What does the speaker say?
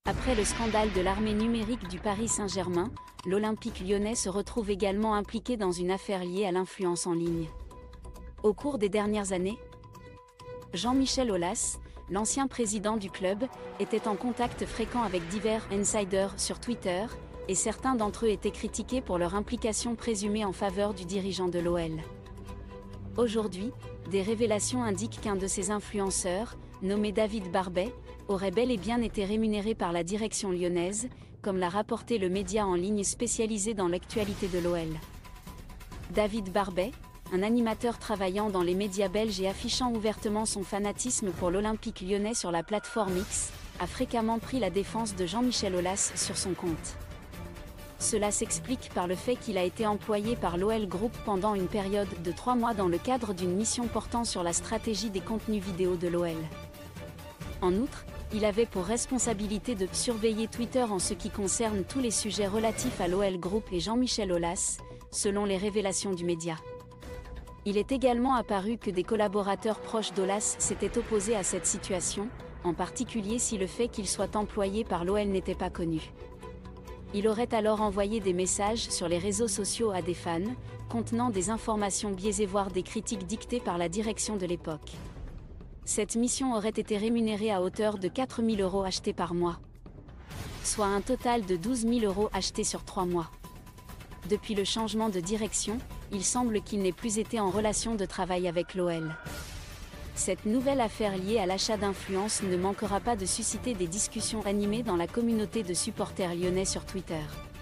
Après le scandale de l'armée numérique du Paris Saint-Germain, l'Olympique lyonnais se retrouve également impliqué dans une affaire liée à l'influence en ligne. Au cours des dernières années, Jean-Michel Aulas, l'ancien président du club, était en contact fréquent avec divers insiders sur Twitter, et certains d'entre eux étaient critiqués pour leur implication présumée en faveur du dirigeant de l'OL. Aujourd'hui, des révélations indiquent qu'un de ces influenceurs, nommé David Barbet, aurait bel et bien été rémunéré par la direction lyonnaise, comme l'a rapporté le média en ligne spécialisé dans l'actualité de l'OL. David Barbet, un animateur travaillant dans les médias belges et affichant ouvertement son fanatisme pour l'Olympique lyonnais sur la plateforme X, a fréquemment pris la défense de Jean-Michel Aulas sur son compte. Cela s'explique par le fait qu'il a été employé par l'OL Group pendant une période de 3 mois dans le cadre d'une mission portant sur la stratégie des contenus vidéo de l'OL. En outre, il avait pour responsabilité de surveiller Twitter en ce qui concerne tous les sujets relatifs à l'OL Group et Jean-Michel Aulas, selon les révélations du média. Il est également apparu que des collaborateurs proches d'Aulas s'étaient opposés à cette situation, en particulier si le fait qu'il soit employé par l'OL n'était pas connu. Il aurait alors envoyé des messages sur les réseaux sociaux à des fans, contenant des informations biaisées voire des critiques dictées par la direction de l'époque. Cette mission aurait été rémunérée à hauteur de 4 000 € achetés par mois, soit un total de 12 000 € achetés sur 3 mois. Depuis le changement de direction, il semble qu'il n'ait plus été en relation de travail avec l'OL. Cette nouvelle affaire liée à l'achat d'influence ne manquera pas de susciter des discussions animées dans la communauté de supporters lyonnais sur Twitter.